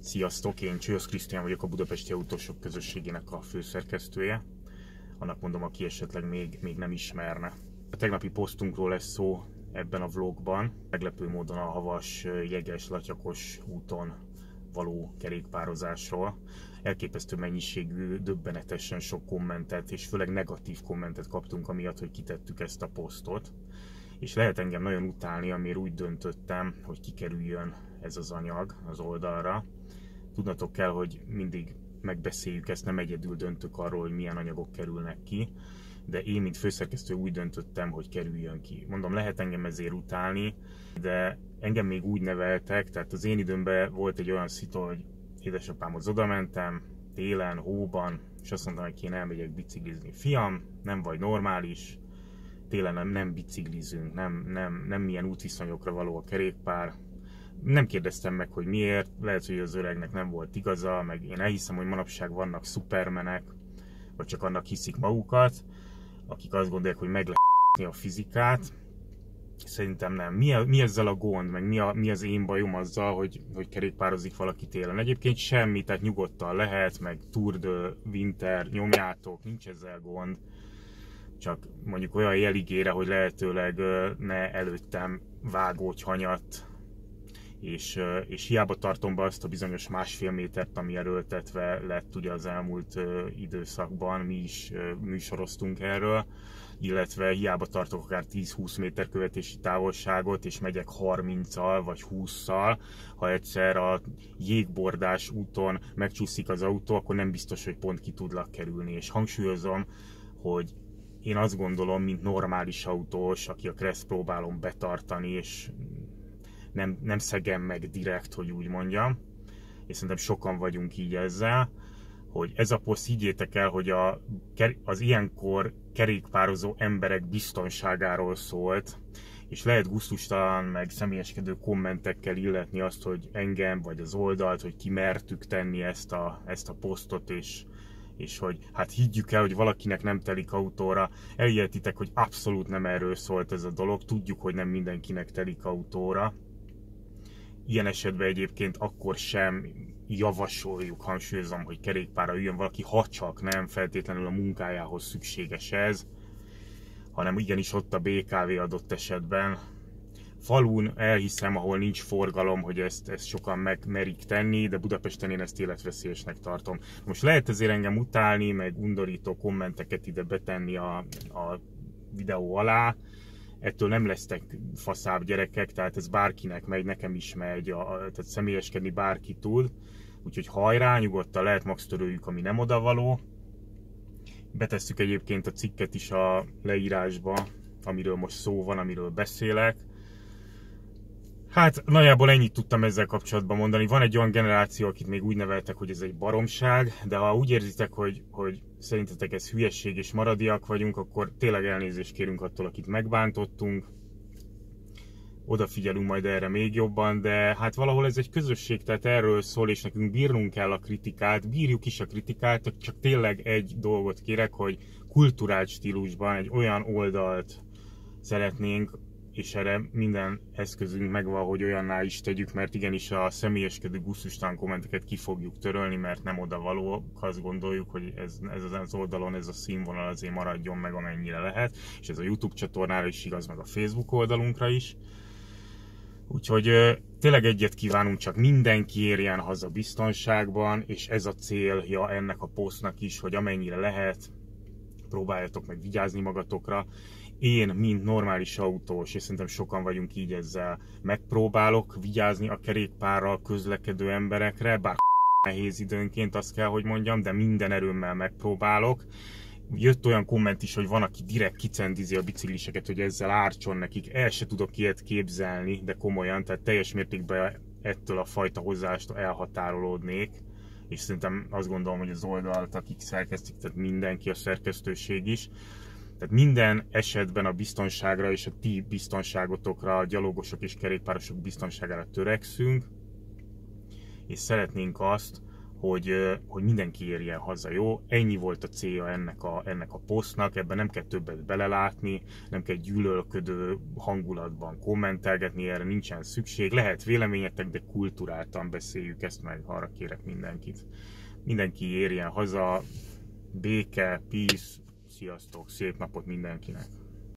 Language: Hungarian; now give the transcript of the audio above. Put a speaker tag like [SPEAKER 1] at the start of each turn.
[SPEAKER 1] Sziasztok, én Csajosz Krisztián vagyok, a Budapesti Autósok közösségének a főszerkesztője. Annak mondom, aki esetleg még nem ismerne. A tegnapi posztunkról lesz szó ebben a vlogban. Meglepő módon a havas, jeges, latyakos úton való kerékpározásról. Elképesztő mennyiségű, döbbenetesen sok kommentet és főleg negatív kommentet kaptunk amiatt, hogy kitettük ezt a posztot. És lehet engem nagyon utálni, amiért úgy döntöttem, hogy kikerüljön ez az anyag az oldalra. Tudnatok kell, hogy mindig megbeszéljük ezt, nem egyedül döntök arról, hogy milyen anyagok kerülnek ki, de én, mint főszerkesztő úgy döntöttem, hogy kerüljön ki. Mondom, lehet engem ezért utálni, de engem még úgy neveltek, tehát az én időmben volt egy olyan szitu, hogy édesapámhoz odamentem, télen, hóban, és azt mondtam, hogy én elmegyek biciklizni. Fiam, nem vagy normális, télen nem biciklizünk, nem milyen útviszonyokra való a kerékpár. Nem kérdeztem meg, hogy miért, lehet, hogy az öregnek nem volt igaza, meg én elhiszem, hogy manapság vannak szupermenek, vagy csak annak hiszik magukat, akik azt gondolják, hogy meg lehet a fizikát. Szerintem nem. Mi ezzel a gond, meg mi az én bajom azzal, hogy kerékpározik valaki télen? Egyébként semmi, tehát nyugodtan lehet, meg Tour de Winter nyomjátok, nincs ezzel gond. Csak mondjuk olyan jeligére, hogy lehetőleg ne előttem vágódj és hiába tartom be azt a bizonyos 1,5 métert, ami erőltetve lett ugye az elmúlt időszakban, mi is műsoroztunk erről, illetve hiába tartok akár 10-20 méter követési távolságot, és megyek 30-al vagy 20-szal, ha egyszer a jégbordás úton megcsúszik az autó, akkor nem biztos, hogy pont ki tudlak kerülni, és hangsúlyozom, hogy én azt gondolom, mint normális autós, aki a kreszt próbálom betartani, és nem szegem meg direkt, hogy úgy mondjam, és szerintem sokan vagyunk így ezzel, hogy ez a poszt, higgyétek el, hogy az ilyenkor kerékpározó emberek biztonságáról szólt, és lehet gusztustalan, meg személyeskedő kommentekkel illetni azt, hogy engem, vagy az oldalt, hogy kimertük tenni ezt a posztot, és hogy hát higgyük el, hogy valakinek nem telik autóra. Elhihetitek, hogy abszolút nem erről szólt ez a dolog, tudjuk, hogy nem mindenkinek telik autóra. Ilyen esetben egyébként akkor sem javasoljuk, hangsúlyozom, hogy kerékpárra üljön valaki, ha csak nem feltétlenül a munkájához szükséges ez, hanem igenis ott a BKV adott esetben. Falun elhiszem, ahol nincs forgalom, hogy ezt sokan megmerik tenni, de Budapesten én ezt életveszélyesnek tartom. Most lehet ezért engem utálni, meg undorító kommenteket ide betenni a videó alá, ettől nem lesztek faszább gyerekek, tehát ez bárkinek megy, nekem is megy, tehát személyeskedni bárki tud, úgyhogy hajrá, nyugodtan lehet, max töröljük, ami nem odavaló. Betesszük egyébként a cikket is a leírásba, amiről most szó van, amiről beszélek. Hát nagyjából ennyit tudtam ezzel kapcsolatban mondani. Van egy olyan generáció, akit még úgy neveltek, hogy ez egy baromság, de ha úgy érzitek, hogy szerintetek ez hülyesség és maradiak vagyunk, akkor tényleg elnézést kérünk attól, akit megbántottunk. Odafigyelünk majd erre még jobban, de hát valahol ez egy közösség, tehát erről szól, és nekünk bírnunk kell a kritikát, bírjuk is a kritikát, csak tényleg egy dolgot kérek, hogy kulturált stílusban egy olyan oldalt szeretnénk, és erre minden eszközünk megvan, hogy olyanná is tegyük, mert igenis a személyeskedő gusztustalan kommenteket ki fogjuk törölni, mert nem odavaló, azt gondoljuk, hogy ez az oldalon ez a színvonal azért maradjon meg amennyire lehet, és ez a YouTube csatornára is igaz, meg a Facebook oldalunkra is. Úgyhogy tényleg egyet kívánunk, csak mindenki érjen haza biztonságban, és ez a célja ennek a posztnak is, hogy amennyire lehet, próbáljatok meg vigyázni magatokra. Én, mint normális autós, és szerintem sokan vagyunk így ezzel, megpróbálok vigyázni a kerékpárral közlekedő emberekre, bár nehéz időnként, azt kell, hogy mondjam, de minden erőmmel megpróbálok. Jött olyan komment is, hogy van, aki direkt kicendizi a bicikliseket, hogy ezzel ártson nekik. El se tudok ilyet képzelni, de komolyan, tehát teljes mértékben ettől a fajta hozzáállástól elhatárolódnék. És szerintem azt gondolom, hogy az oldalt, akik szerkesztik, tehát mindenki, a szerkesztőség is. Tehát minden esetben a biztonságra és a ti biztonságotokra, a gyalogosok és kerékpárosok biztonságára törekszünk, és szeretnénk azt, hogy mindenki érjen haza, jó? Ennyi volt a célja ennek a posztnak, ebben nem kell többet belelátni, nem kell gyűlölködő hangulatban kommentelgetni, erre nincsen szükség. Lehet véleményetek, de kulturáltan beszéljük ezt meg, arra kérek mindenkit. Mindenki érjen haza, béke, peace, sziasztok, szép napot mindenkinek!